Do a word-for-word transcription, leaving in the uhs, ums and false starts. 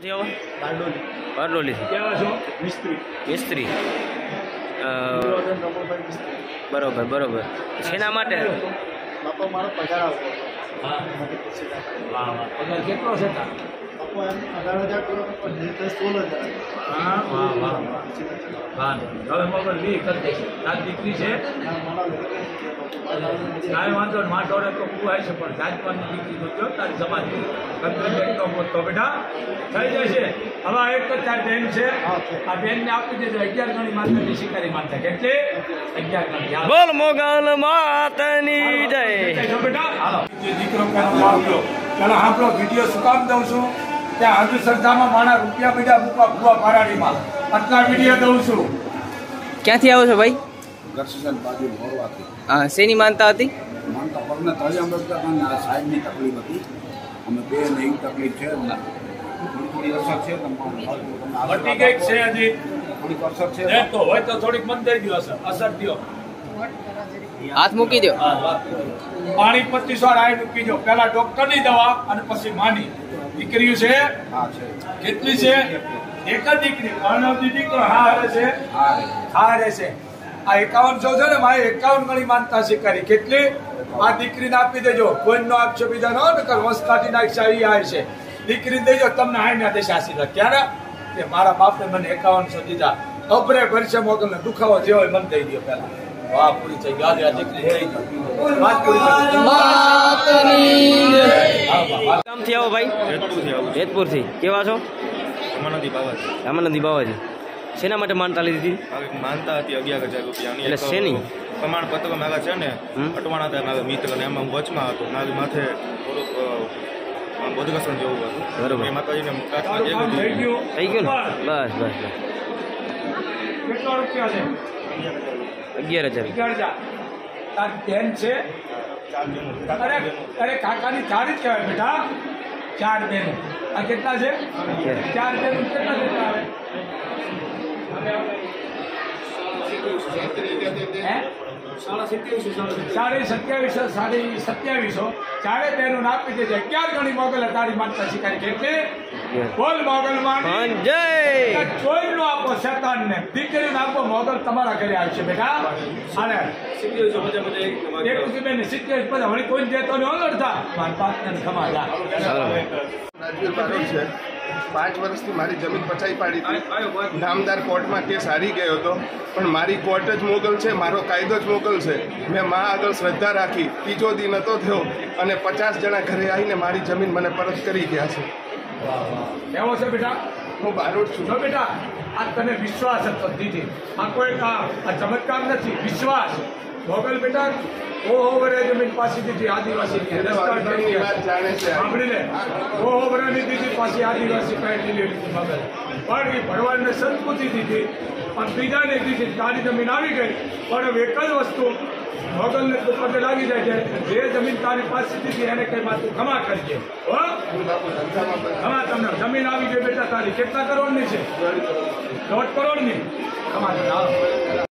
બારડોલી મિસ્ત્રી મિસ્ત્રી બરોબર બરોબર શેના માટે બાપા મારો પગાર આવતો પગાર કેટલો છે બાપા એમ અઢાર હજાર કરો પણ સોળ હજાર હા વાહ વાહ વાહ હવે મગર વી કરી દઈશ તારી દીકરી છે કાંઈ વાંધો ને માં દોડે તો કુવાય છે પણ જાતવાની દીકરી તો જો તારી સમાજ તો બેટા થઈ જશે હવે એક જ તારી બેન છે આ બેનને આપી દેજો અગિયાર ગણી માતાની શિકારી માતા કેટલી અગિયાર ગણી બોલ મોગલ માતની જય બેટા હાલો જે દીકરો પેલો આવ્યો પેલા આપણો વિડીયો શું કામ દઉં છું ત્યાં અંધશ્રદ્ધામાં માણા રૂપિયા બીજા મૂકવા ભૂવા પારાડીમાં આટલા વિડીયો દઉં છું ક્યાંથી આવો છો ભાઈ ગરસન બાજુ મોરવાથી હા શેની માનતા હતી માનતા પગને તળિયા મળતા અને આ સાહેબની તકલીફ હતી અમે બે ને એવી તકલીફ છે થોડી અસર છે મટી ગઈ છે હજી થોડીક અસર છે તો હોય તો થોડીક મન દઈ દો અસર અસર દો હાથ મૂકી દો પાણી પચીસ વાર આઈ મૂકી દો પેલા ડોક્ટરની દવા અને પછી માની દીકરીઓ છે હા છે કેટલી છે એક જ દીકરી પરણવતી દીકરો હા હરે છે હા હા રહે છે આ એકાવન સો છે ને મારે એકાવન ગણી માનતા શીખારી કેટલી આ દીકરીને આપી દેજો કોઈનો આપશો બીજા નો નકર વંશ કાઢી નાખશે આવી આવે છે દીકરીને દેજો તમને આઈ ના દેશે આશીર્વાદ ક્યારે કે મારા બાપે મને એકાવન સો દીધા અબરે ભરશે મોગલને દુખાવો જેવો હોય મને દઈ દો પેલા વાહ પૂરી થઈ ગઈ આ દીકરી થઈ ગઈ વાત પૂરી ગામથી આવો ભાઈ જેતપુરથી કેવા છો રામાનંદી બાવાજી રામાનંદી બાવાજી શેના માટે માનતા લીધી આવી માનતા હતી અગિયાર હજાર રૂપિયાની એટલે શેની પ્રમાણપત્ર મારા છે ને હમ? અટવાણા હતા મારા મિત્ર ને એમાં હું વચમાં હતો મારી માથે થોડુંક બોધઘસણ જેવું હતું બરોબર. એ માતાજીને પ્રાર્થના થઈ કરી ગયું થઈ ગયું ને બસ બસ બસ કેટલા રૂપિયા છે અગિયાર હજાર અગિયાર હજાર તારી બેન છે અરે અરે કાકાની ચાર જ કહેવાય બેટા ચાર બેન આ કેટલા છે ચાર બેન કેટલા કેટલા આવે હે? સાડી સત્યાવીસો સાડી સત્યાવીસો ચારે બહેનો આપી દેજે અગિયાર ગણી મોગલ તારી માનતા શીખારી કેટલી બોલ મોગલ માં જય ચોઈ નો આપો શેતાન ને દીકરી આપો મોગલ તમારા ઘરે આવશે બેટા અને એક પછી બેન સિત્તેર પછી હવે કોઈ દેતો ને અલડતા મારા પાટને ખમા જા રાજવીર બારોટ છે પાંચ વર્ષથી મારી જમીન પચાવી પાડી હતી નામદાર કોર્ટમાં કેસ હારી ગયો હતો પણ મારી કોર્ટ જ મોગલ છે મારો કાયદો જ મોગલ છે મેં મા આગળ શ્રદ્ધા રાખી ત્રીજો દી નહોતો થયો અને પચાસ જણા ઘરે આવીને મારી જમીન મને પરત કરી ગયા છે એવો છે બેટા હું બારોટ છું જો બેટા આ તને વિશ્વાસ હતો દીદી આ કોઈ આ આ ચમત્કાર નથી વિશ્વાસ મોગલ બેટા ઓહો વરે જમીન પાછી દીધી આદિવાસી વાંધોની વાત જાણે છે સાંભળી લે ઓહો વરેની દીધી પાછી આદિવાસી પહેલી લીધી મોગલ પણ એ ભગવાનને સંસ્કૃતિ દીધી પણ બીજાને દીધી તારી જમીન આવી ગઈ પણ હવે એક જ વસ્તુ મોગલને તું પગે લાગી જાય છે જે જમીન તારી પાસે દીધી એને કઈ વાત તું ખમા કરજે હો ખમા તમને જમીન આવી ગઈ બેટા તારી કેટલા કરોડની છે દોઢ કરોડની ખમા